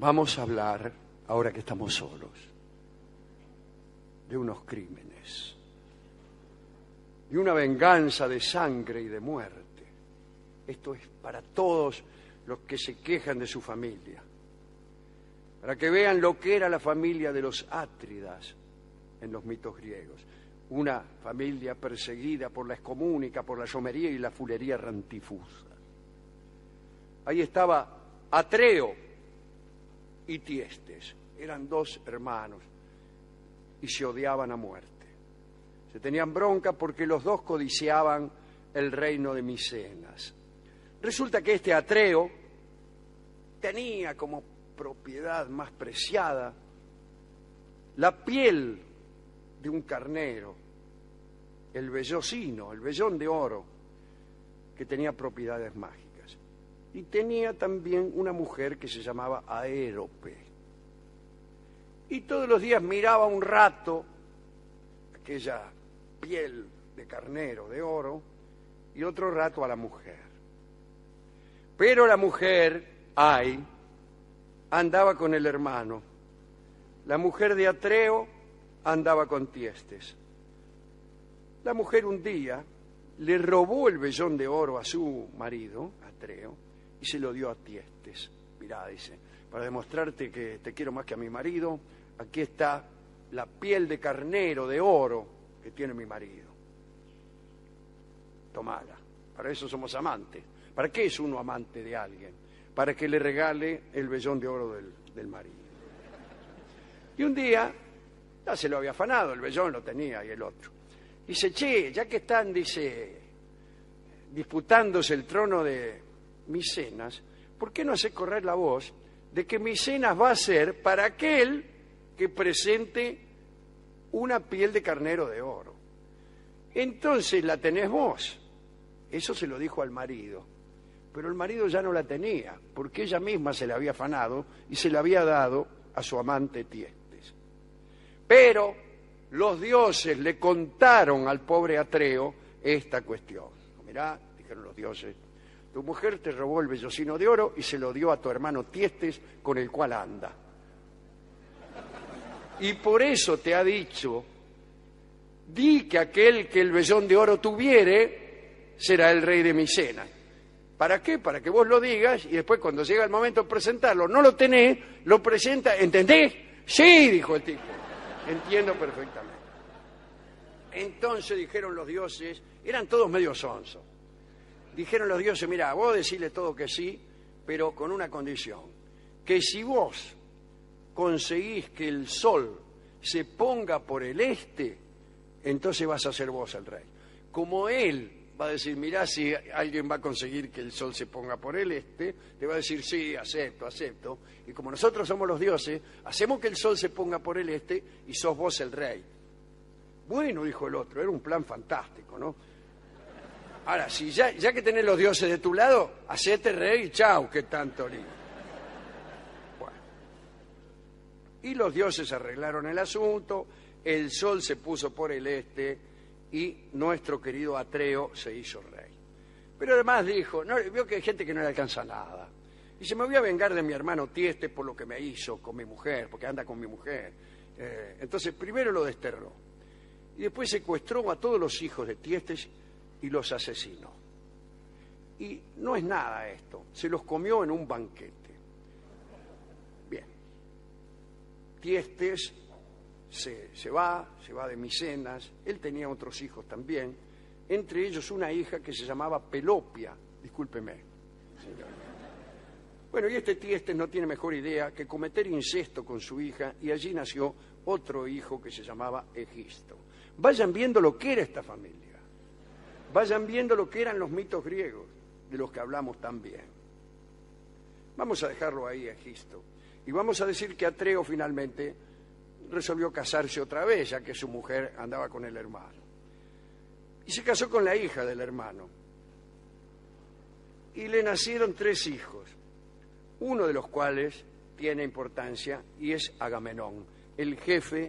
Vamos a hablar, ahora que estamos solos, de unos crímenes, de una venganza de sangre y de muerte. Esto es para todos los que se quejan de su familia, para que vean lo que era la familia de los Átridas en los mitos griegos. Una familia perseguida por la excomunica, por la llomería y la fulería rantifusa. Ahí estaba Atreo y Tiestes, eran dos hermanos y se odiaban a muerte. Se tenían bronca porque los dos codiciaban el reino de Micenas. Resulta que este Atreo tenía como propiedad más preciada la piel de un carnero, el vellocino, el vellón de oro, que tenía propiedades mágicas. Y tenía también una mujer que se llamaba Aérope. Y todos los días miraba un rato aquella piel de carnero de oro y otro rato a la mujer. Pero la mujer, andaba con el hermano. La mujer de Atreo andaba con Tiestes. La mujer un día le robó el vellón de oro a su marido, Atreo, y se lo dio a Tiestes. Mirá, dice, para demostrarte que te quiero más que a mi marido, aquí está la piel de carnero de oro que tiene mi marido. Tomala, para eso somos amantes. ¿Para qué es uno amante de alguien? Para que le regale el vellón de oro del marido. Y un día, ya se lo había afanado, el vellón lo tenía y el otro. Dice, che, ya que están, dice, disputándose el trono de Micenas, ¿por qué no hace correr la voz de que Micenas va a ser para aquel que presente una piel de carnero de oro? Entonces la tenés vos. Eso se lo dijo al marido. Pero el marido ya no la tenía, porque ella misma se la había afanado y se la había dado a su amante Tiestes. Pero los dioses le contaron al pobre Atreo esta cuestión. Mirá, dijeron los dioses, tu mujer te robó el vellocino de oro y se lo dio a tu hermano Tiestes, con el cual anda. Y por eso te ha dicho, di que aquel que el vellón de oro tuviere será el rey de Micenas. ¿Para qué? Para que vos lo digas y después cuando llega el momento de presentarlo, no lo tenés, lo presenta, ¿entendés? Sí, dijo el tipo, entiendo perfectamente. Entonces dijeron los dioses, eran todos medio sonsos, dijeron los dioses, mirá, vos decile todo que sí, pero con una condición, que si vos conseguís que el sol se ponga por el este, entonces vas a ser vos el rey. Como él va a decir, mirá, si alguien va a conseguir que el sol se ponga por el este, le va a decir, sí, acepto, acepto. Y como nosotros somos los dioses, hacemos que el sol se ponga por el este y sos vos el rey. Bueno, dijo el otro, era un plan fantástico, ¿no? Ahora, si ya que tenés los dioses de tu lado, hacete rey y chau, que tanto lío. Bueno. Y los dioses arreglaron el asunto, el sol se puso por el este, y nuestro querido Atreo se hizo rey. Pero además dijo, no, vio que hay gente que no le alcanza nada. Dice, me voy a vengar de mi hermano Tiestes por lo que me hizo con mi mujer, porque anda con mi mujer. Entonces primero lo desterró. Y después secuestró a todos los hijos de Tiestes y los asesinó. Y no es nada esto, se los comió en un banquete. Bien. Tiestes se va de Micenas, él tenía otros hijos también, entre ellos una hija que se llamaba Pelopia, discúlpeme, señor. Bueno, y este Tiestes no tiene mejor idea que cometer incesto con su hija, y allí nació otro hijo que se llamaba Egisto. Vayan viendo lo que era esta familia, vayan viendo lo que eran los mitos griegos, de los que hablamos también. Vamos a dejarlo ahí, Egisto, y vamos a decir que Atreo finalmente resolvió casarse otra vez, ya que su mujer andaba con el hermano. Y se casó con la hija del hermano. Y le nacieron 3 hijos, uno de los cuales tiene importancia y es Agamenón, el jefe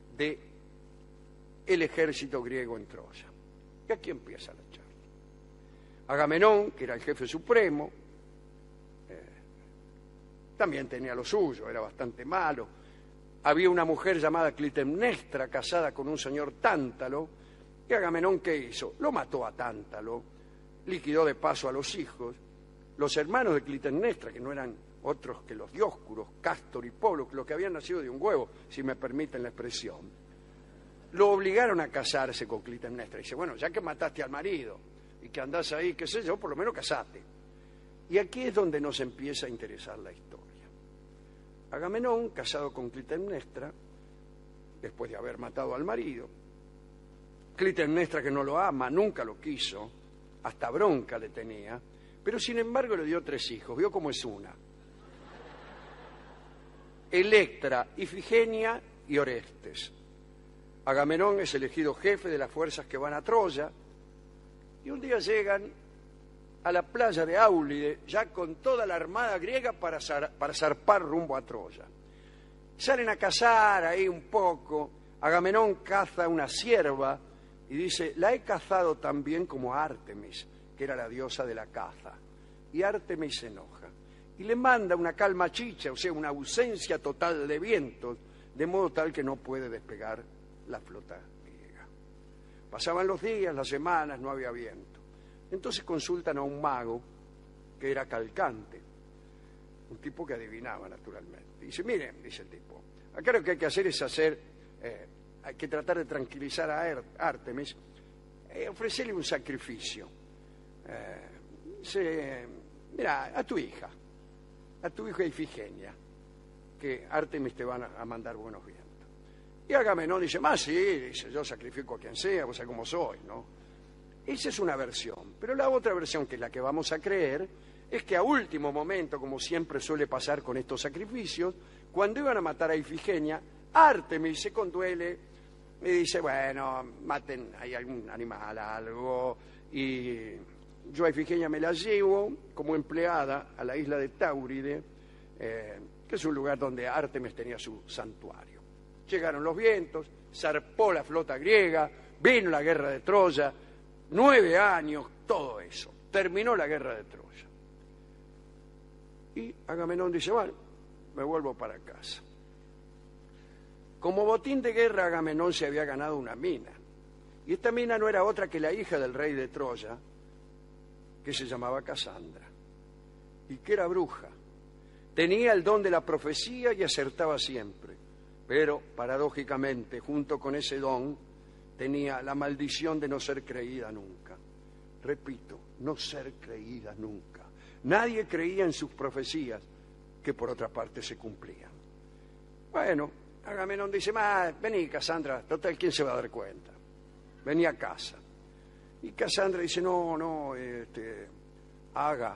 del ejército griego en Troya. Y aquí empieza la charla. Agamenón, que era el jefe supremo, también tenía lo suyo, era bastante malo. Había una mujer llamada Clitemnestra, casada con un señor Tántalo, y Agamenón, ¿qué hizo? Lo mató a Tántalo, liquidó de paso a los hijos. Los hermanos de Clitemnestra, que no eran otros que los Dioscuros, Cástor y Póluco, los que habían nacido de un huevo, si me permiten la expresión, lo obligaron a casarse con Clitemnestra. Y dice, bueno, ya que mataste al marido y que andás ahí, qué sé yo, por lo menos casate. Y aquí es donde nos empieza a interesar la historia. Agamenón, casado con Clitemnestra, después de haber matado al marido, Clitemnestra, que no lo ama, nunca lo quiso, hasta bronca le tenía, pero sin embargo le dio 3 hijos. ¿Vio cómo es una? Electra, Ifigenia y Orestes. Agamenón es elegido jefe de las fuerzas que van a Troya, y un día llegan a la playa de Áulide, ya con toda la armada griega para zarpar rumbo a Troya. Salen a cazar ahí un poco. Agamenón caza una cierva y dice, la he cazado tan bien como a Artemis, que era la diosa de la caza. Y Artemis se enoja y le manda una calma chicha, o sea, una ausencia total de vientos, de modo tal que no puede despegar la flota griega. Pasaban los días, las semanas, no había viento. Entonces consultan a un mago que era Calcante, un tipo que adivinaba naturalmente. Dice, miren, dice el tipo, acá lo que hay que hacer es hay que tratar de tranquilizar a Artemis, ofrecerle un sacrificio. Mira, a tu hija Ifigenia, que Artemis te van a mandar buenos vientos. Y Agamenón dice, sí, dice, yo sacrifico a quien sea, o sea, como soy, ¿no? Esa es una versión, pero la otra versión, que es la que vamos a creer, es que a último momento, como siempre suele pasar con estos sacrificios, cuando iban a matar a Ifigenia, Artemis se conduele y dice, bueno, maten ahí algún animal, algo, y yo a Ifigenia me la llevo como empleada a la isla de Táuride, que es un lugar donde Artemis tenía su santuario. Llegaron los vientos, zarpó la flota griega, vino la guerra de Troya, 9 años, todo eso. Terminó la guerra de Troya. Y Agamenón dice, bueno, me vuelvo para casa. Como botín de guerra, Agamenón se había ganado una mina. Y esta mina no era otra que la hija del rey de Troya, que se llamaba Casandra, y que era bruja. Tenía el don de la profecía y acertaba siempre. Pero, paradójicamente, junto con ese don, tenía la maldición de no ser creída nunca. Repito, no ser creída nunca. Nadie creía en sus profecías, que por otra parte se cumplían. Bueno, Agamenón dice, vení, Casandra, total, ¿quién se va a dar cuenta? Vení a casa. Y Casandra dice, no, Aga.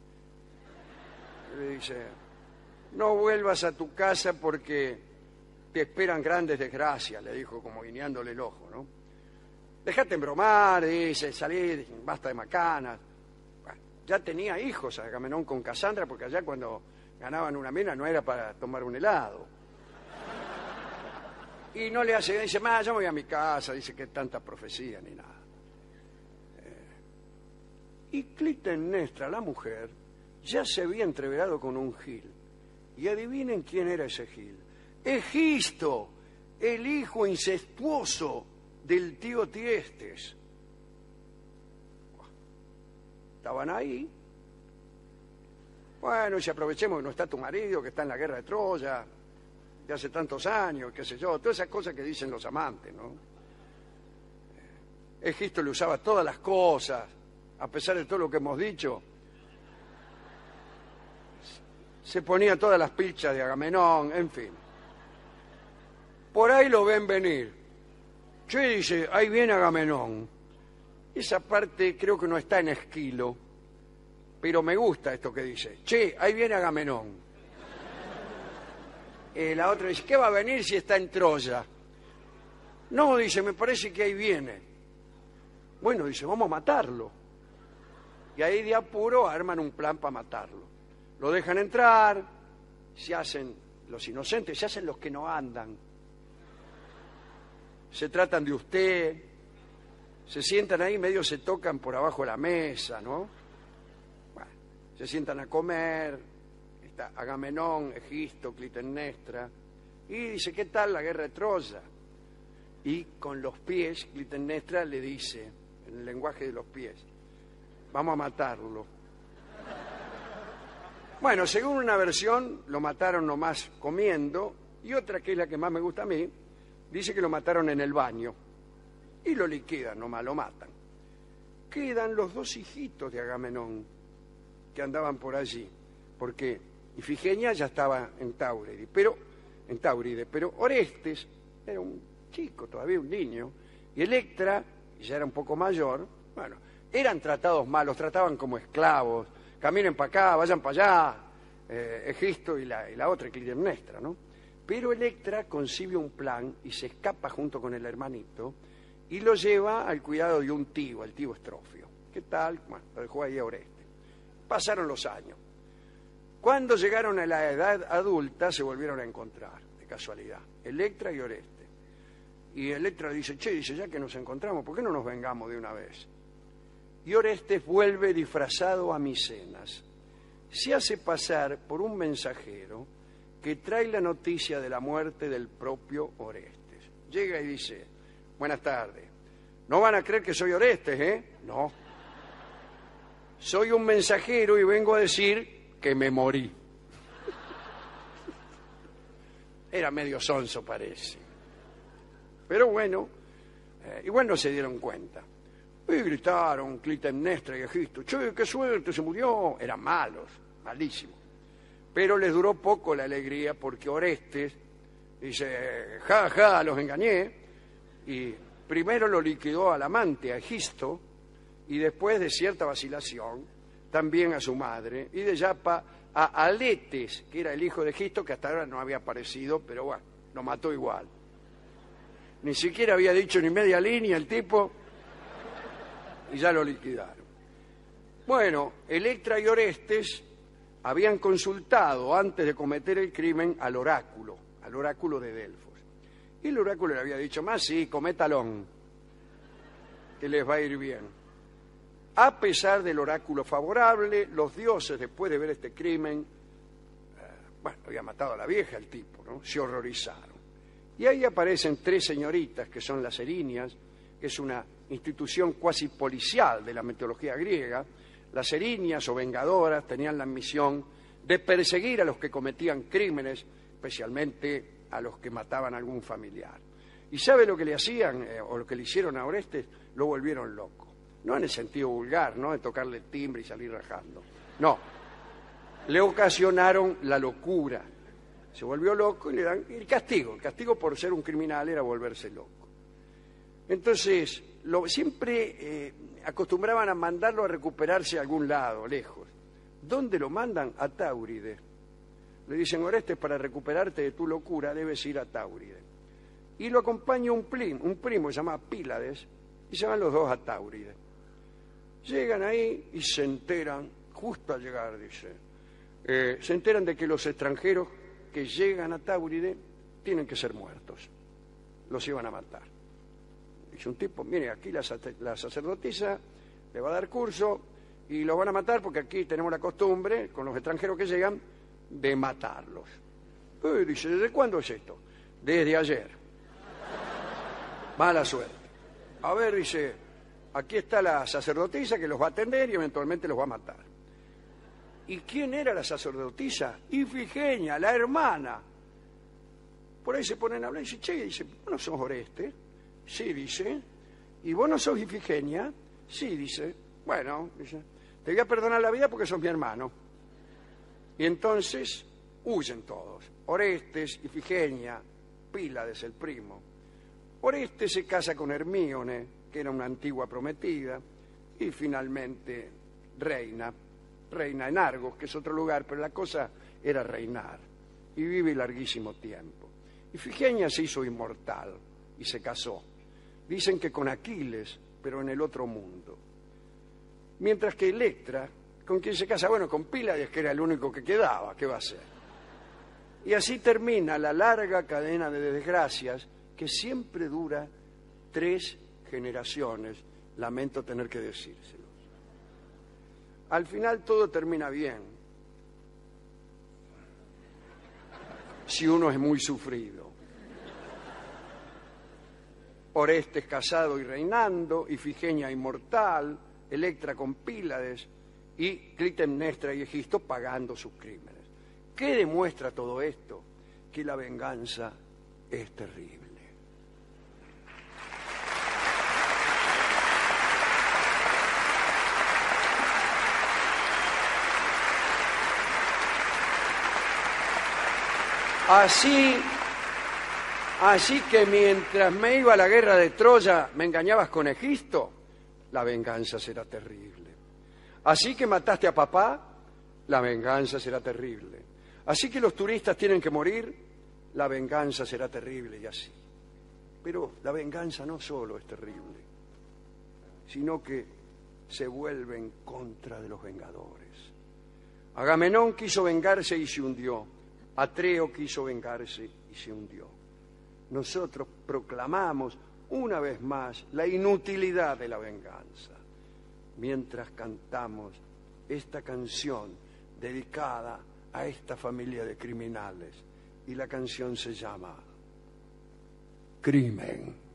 Le dice, no vuelvas a tu casa porque te esperan grandes desgracias, le dijo como guiñándole el ojo, ¿no? Dejate embromar, dice, salí, basta de macanas. Bueno, ya tenía hijos Agamenón con Casandra, porque allá cuando ganaban una mina no era para tomar un helado. Y no le hace, dice, yo me voy a mi casa, dice que tanta profecía ni nada. Y Clitemnestra, la mujer, ya se había entreverado con un gil. Y adivinen quién era ese gil. Egisto, el hijo incestuoso del tío Tiestes. Estaban ahí. Bueno, y si aprovechemos que no está tu marido, que está en la guerra de Troya, de hace tantos años, qué sé yo, todas esas cosas que dicen los amantes, ¿no? Egisto le usaba todas las cosas, a pesar de todo lo que hemos dicho. Se ponía todas las pilchas de Agamenón, en fin. Por ahí lo ven venir. Che, dice, ahí viene Agamenón. Esa parte creo que no está en Esquilo, pero me gusta esto que dice. Che, ahí viene Agamenón. La otra dice, ¿qué va a venir si está en Troya? No, dice, me parece que ahí viene. Bueno, dice, vamos a matarlo. Y ahí de apuro arman un plan para matarlo. Lo dejan entrar, se hacen los inocentes, se hacen los que no andan. Se tratan de usted, se sientan ahí, medio se tocan por abajo de la mesa, ¿no? Bueno, se sientan a comer, está Agamenón, Egisto, Clitemnestra, y dice, ¿qué tal la guerra de Troya? Y con los pies, Clitemnestra le dice, en el lenguaje de los pies, vamos a matarlo. Bueno, según una versión, lo mataron nomás comiendo, y otra, que es la que más me gusta a mí, dice que lo mataron en el baño. Y lo liquidan, nomás lo matan. Quedan los dos hijitos de Agamenón, que andaban por allí, porque Ifigenia ya estaba en Táuride, pero Orestes era un chico, todavía un niño, y Electra, ya era un poco mayor, bueno, eran tratados mal, los trataban como esclavos, caminen para acá, vayan para allá, Egisto y la otra, Clitemnestra, ¿no? Pero Electra concibe un plan y se escapa junto con el hermanito y lo lleva al cuidado de un tío, el tío Estrofio. ¿Qué tal? Bueno, lo dejó ahí a Orestes. Pasaron los años. Cuando llegaron a la edad adulta se volvieron a encontrar, de casualidad, Electra y Orestes. Y Electra dice, dice, ya que nos encontramos, ¿por qué no nos vengamos de una vez? Y Orestes vuelve disfrazado a Micenas. Se hace pasar por un mensajero que trae la noticia de la muerte del propio Orestes. Llega y dice, buenas tardes, no van a creer que soy Orestes, ¿eh? No. Soy un mensajero y vengo a decir que me morí. Era medio sonso, parece. Pero bueno, igual no se dieron cuenta. Y gritaron Clitemnestra y Egisto, che, qué suerte, se murió. Eran malos, malísimos. Pero les duró poco la alegría porque Orestes dice, ja, los engañé. Y primero lo liquidó al amante, a Egisto, y después de cierta vacilación, también a su madre, y de Yapa a Aletes, que era el hijo de Egisto, que hasta ahora no había aparecido, pero bueno, lo mató igual. Ni siquiera había dicho ni media línea el tipo, y ya lo liquidaron. Bueno, Electra y Orestes habían consultado antes de cometer el crimen al oráculo de Delfos. Y el oráculo le había dicho, más sí, cométalón, que les va a ir bien. A pesar del oráculo favorable, los dioses, después de ver este crimen, había matado a la vieja el tipo, ¿no? Se horrorizaron. Y ahí aparecen tres señoritas, que son las Erinias, que es una institución cuasi policial de la mitología griega. Las Erinias o vengadoras tenían la misión de perseguir a los que cometían crímenes, especialmente a los que mataban a algún familiar. ¿Y sabe lo que le hacían, o lo que le hicieron a Orestes? Lo volvieron loco. No en el sentido vulgar, ¿no? De tocarle el timbre y salir rajando. No. Le ocasionaron la locura. Se volvió loco y le dan el castigo. El castigo por ser un criminal era volverse loco. Entonces, siempre acostumbraban a mandarlo a recuperarse a algún lado, lejos. ¿Dónde lo mandan? A Táuride. Le dicen, Orestes, para recuperarte de tu locura debes ir a Táuride. Y lo acompaña un primo que se llama Pílades, y se van los dos a Táuride. Llegan ahí y se enteran, justo al llegar, dice, se enteran de que los extranjeros que llegan a Táuride tienen que ser muertos. Los iban a matar. Dice un tipo, mire, aquí la sacerdotisa le va a dar curso y los van a matar porque aquí tenemos la costumbre, con los extranjeros que llegan, de matarlos. Dice, ¿desde cuándo es esto? Desde ayer. Mala suerte. A ver, dice, aquí está la sacerdotisa que los va a atender y eventualmente los va a matar. ¿Y quién era la sacerdotisa? Ifigenia, la hermana. Por ahí se ponen a hablar y dice, che, dice, ¿vos no sos Orestes? Sí, dice. ¿Y vos no sos Ifigenia? Sí, dice. Bueno, dice, te voy a perdonar la vida porque sos mi hermano. Y entonces huyen todos. Orestes, Ifigenia, Pílades, el primo. Orestes se casa con Hermíone, que era una antigua prometida, y finalmente reina en Argos, que es otro lugar, pero la cosa era reinar, y vive larguísimo tiempo. Ifigenia se hizo inmortal y se casó. Dicen que con Aquiles, pero en el otro mundo. Mientras que Electra, ¿con quién se casa? Bueno, con Pílades, que era el único que quedaba, ¿qué va a hacer? Y así termina la larga cadena de desgracias que siempre dura 3 generaciones, lamento tener que decírselos. Al final todo termina bien. si uno es muy sufrido. Orestes casado y reinando, Ifigenia inmortal, Electra con Pílades y Clitemnestra y Egisto pagando sus crímenes. ¿Qué demuestra todo esto? Que la venganza es terrible. Así que mientras me iba a la guerra de Troya, me engañabas con Egisto, la venganza será terrible. Así que mataste a papá, la venganza será terrible. Así que los turistas tienen que morir, la venganza será terrible y así. Pero la venganza no solo es terrible, sino que se vuelve en contra de los vengadores. Agamenón quiso vengarse y se hundió. Atreo quiso vengarse y se hundió. Nosotros proclamamos una vez más la inutilidad de la venganza, mientras cantamos esta canción dedicada a esta familia de criminales. Y la canción se llama Crimen.